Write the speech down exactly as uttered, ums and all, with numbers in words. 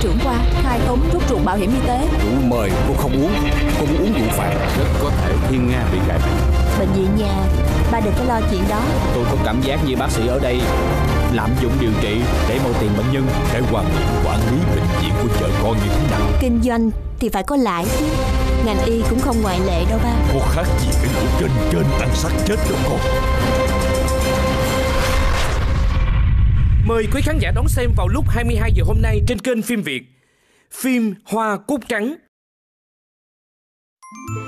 trưởng qua khai tống rút ruột bảo hiểm y tế. Rượu mời cô không uống, cô muốn uống rượu phạt. Rất có thể Thiên Nga bị gài bẫy. Bệnh viện nhà, ba đừng có lo chuyện đó. Tôi có cảm giác như bác sĩ ở đây lạm dụng điều trị để mâu tiền bệnh nhân. Cái quan điểm quản lý bệnh viện của chợ con như thế nào? Kinh doanh thì phải có lãi chứ. Ngành y cũng không ngoại lệ đâu ba. Có khác gì cái lũ trên trên ăn xác chết đâu con. Mời quý khán giả đón xem vào lúc hai mươi hai giờ hôm nay trên kênh Phim Việt. Phim Hoa Cúc Trắng.